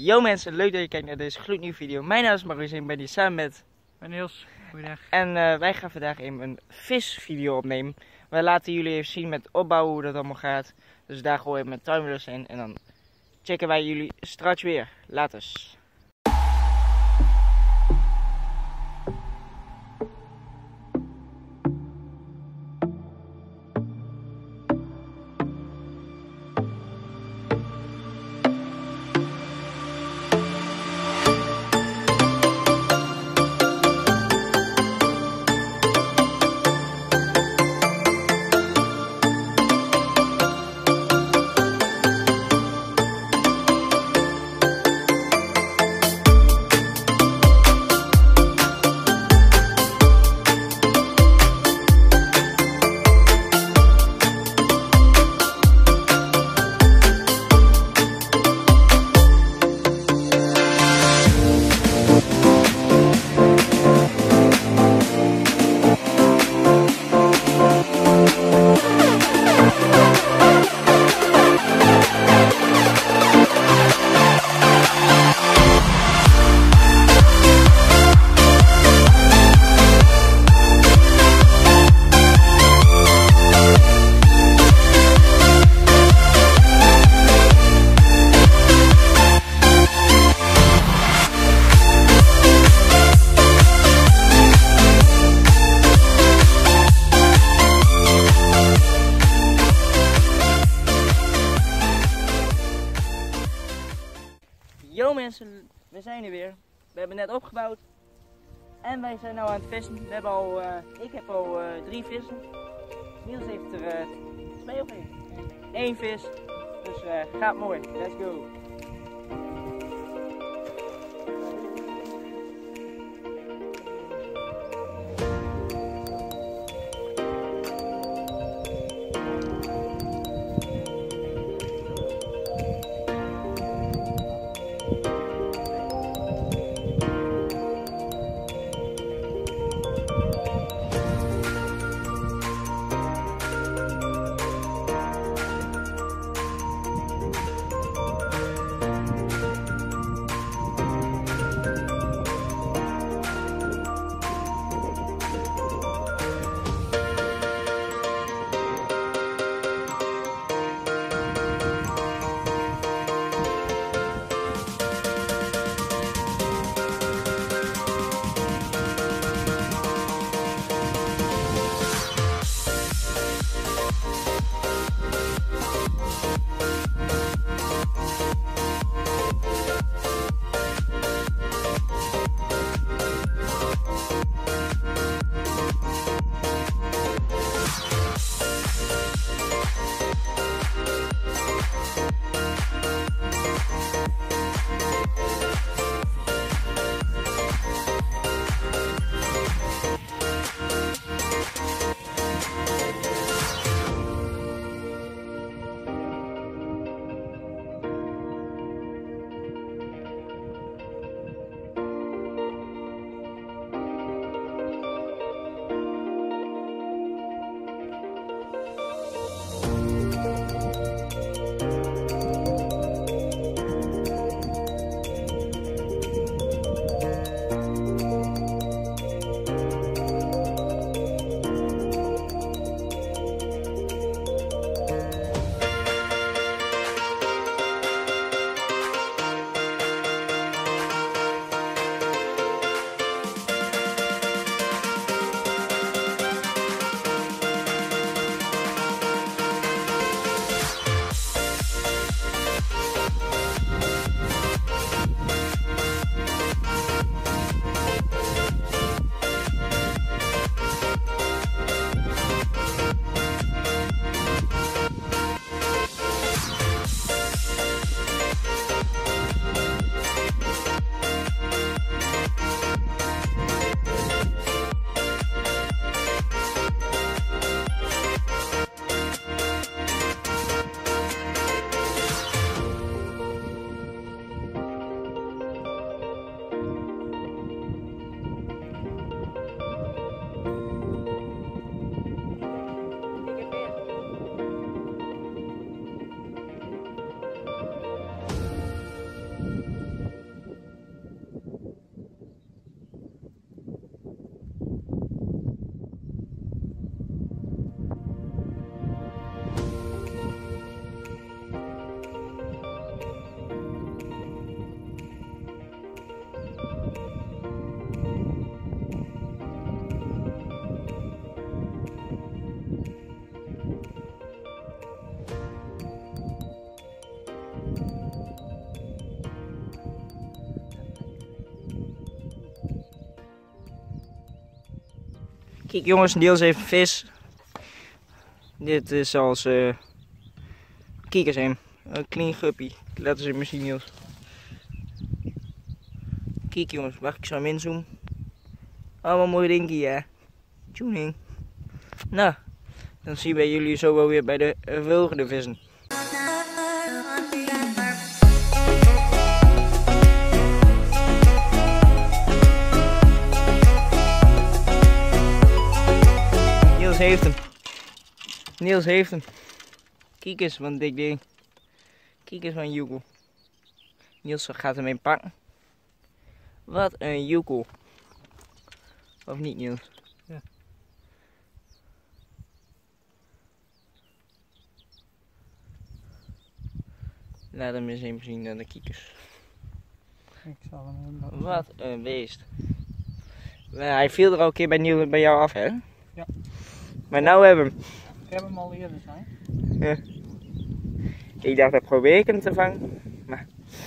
Yo mensen, leuk dat je kijkt naar deze gloednieuwe video. Mijn naam is Maurice en ik ben hier samen met Niels. Goeiedag. En wij gaan vandaag even een visvideo opnemen. Wij laten jullie even zien met opbouwen hoe dat allemaal gaat. Dus daar gooien we mijn tuinbluss in en dan checken wij jullie straks weer. Laters. Yo mensen, we zijn er weer. We hebben net opgebouwd. En wij zijn nu aan het vissen. Ik heb al 3 vissen. Niels heeft er 2 of 1? 1 vis. Dus gaat mooi. Let's go. Kijk jongens, Niels heeft een vis. Dit is als kijk eens hem. Een clean guppy. Laten ze hem zien Niels. Kijk jongens, mag ik zo hem inzoomen? Allemaal mooi dinkie ja. Tuning. Nou, dan zien wij jullie zo wel weer bij de volgende vissen. Niels heeft hem. Niels heeft hem. Kijk eens wat een dik ding. Kijk eens wat een joekel. Niels gaat hem in pakken. Wat een joekel. Of niet Niels? Ja. Laat hem eens even zien aan de kiekers. Ik zal hem even Wat een beest. Hij viel er al een keer bij jou af hè? Ja. Maar nou hebben we hem. Ik heb hem al eerder zijn. Ja. Ik dacht dat probeer ik hem te vangen. Maar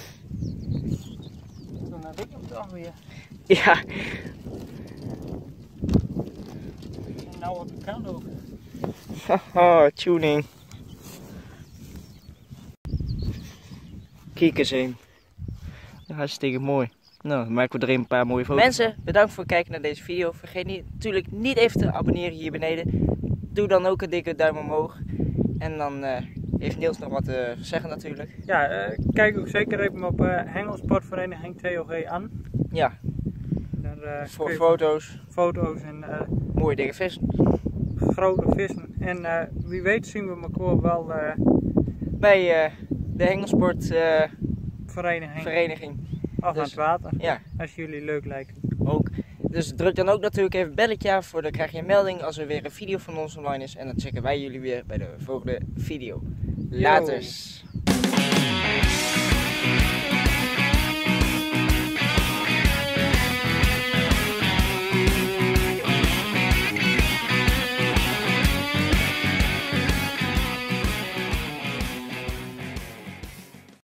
Toen heb ik hem toch weer. ja. En nou op de kant ook. Oh, tuning. Kijk eens heen. Hartstikke mooi. Nou, dan maken we er een paar mooie foto's. Mensen, bedankt voor het kijken naar deze video. Vergeet natuurlijk niet even te abonneren hier beneden. Doe dan ook een dikke duim omhoog. En dan heeft Niels nog wat te zeggen natuurlijk. Ja, kijk ook zeker even op Hengelsportvereniging TOG aan. Ja, Daar, voor kun je foto's en mooie dikke vissen. grote vissen. En wie weet zien we elkaar wel Bij de Hengelsport vereniging af aan Dus, het water. ja, Als jullie leuk lijken. ook. Dus druk dan ook natuurlijk even het belletje aan voor, dan krijg je een melding als er weer een video van ons online is. En dan checken wij jullie weer bij de volgende video. Laters!